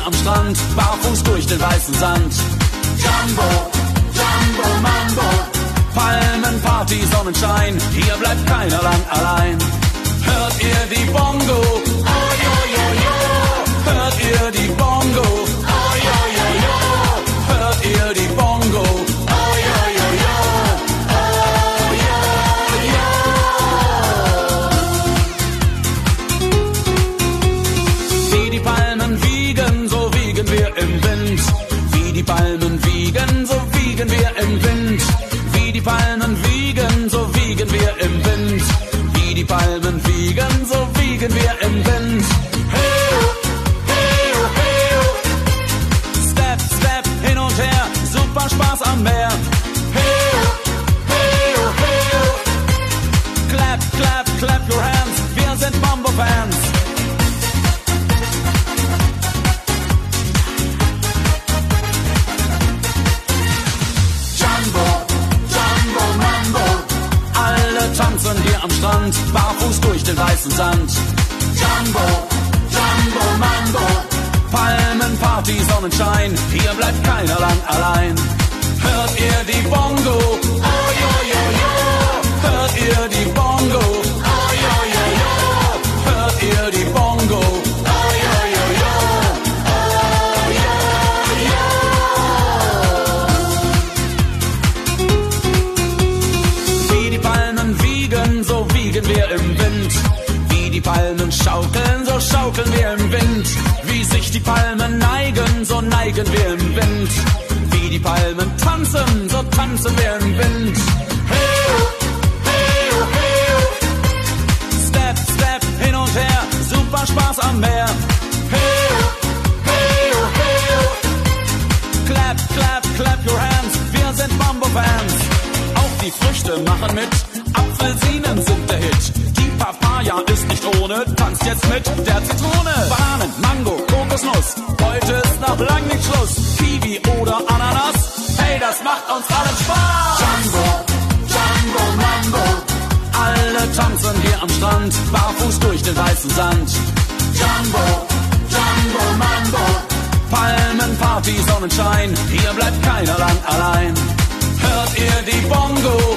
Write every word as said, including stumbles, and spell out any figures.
am Strand, barfuß durch den weißen Sand. Jumbo, Jumbo Mambo, Palmenparty, Sonnenschein, hier bleibt keiner lang allein. Hört ihr die Bongo? Oh, jo, jo, jo. Hört ihr die Bongo? Oh, jo, jo, jo. Hört ihr die Bongo? Oh, jo, jo, jo. Oh, jo, jo. Wie die Palmen wiegen, so wiegen wir im Wind. Wie die Palmen wiegen, so wiegen wir im Wind. Wie die Palmen wiegen, so wiegen wir im Wind. Wie die Palmen wiegen, so wiegen wir im Wind. Hey, hey, hey. Step, step, hin und her, super Spaß am Meer. Hey, hey, hey. Clap, clap, clap your hands, wir sind Mambo-Fans. Tanzen hier am Strand, barfuß durch den weißen Sand. Jumbo, Jumbo Mambo, Palmenparty, Sonnenschein, hier bleibt keiner lang allein. Hört ihr die Bongo? Oh, jo, jo, jo. Hört ihr die Bongo? Oh, jo, jo, jo. Hört ihr die Bongo? Oh, jo, jo, jo. Oh, jo, jo. Wie die Palmen wiegen, so wiegen wir im Wind. Wie die Palmen schaukeln, so schaukeln wir im Wind. Wie sich die Palmen neigen, so neigen wir im Wind. Wie die Palmen tanzen, so tanzen wir im Wind. Hey, hey, hey. Step, step, hin und her, super Spaß am Meer. Hey, hey, hey. Clap, clap, clap your hands, wir sind Mambo-Fans. Auch die Früchte machen mit, Apfelsinen sind der Hit. Die Papaya ist nicht ohne, tanzt jetzt mit der Zitrone. Bananen, Mango, Kokosnuss, heute ist noch lang nicht Schluss. Kiwi oder Ananas, hey, das macht uns allen Spaß. Jumbo, Jumbo Mambo, alle tanzen hier am Strand, barfuß durch den weißen Sand. Jumbo, Jumbo Mambo, Palmenparty, Sonnenschein, hier bleibt keiner lang allein. Hört ihr die Bongo?